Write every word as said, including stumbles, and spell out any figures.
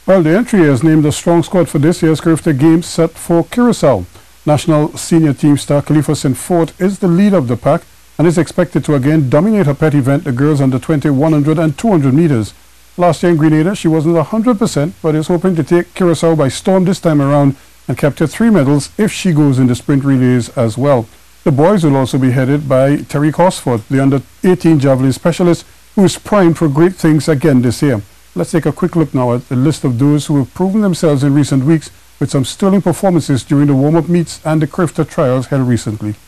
Well, the entry has named a strong squad for this year's Carifta Games set for Curacao. National senior team star Khalifa Saint Fort is the leader of the pack and is expected to again dominate her pet event, the girls under twenty, one hundred and two hundred meters. Last year in Grenada, she wasn't one hundred percent, but is hoping to take Curacao by storm this time around and capture three medals if she goes in the sprint relays as well. The boys will also be headed by Terry Cosford, the under eighteen javelin specialist, who is primed for great things again this year. Let's take a quick look now at the list of those who have proven themselves in recent weeks with some sterling performances during the warm-up meets and the Carifta trials held recently.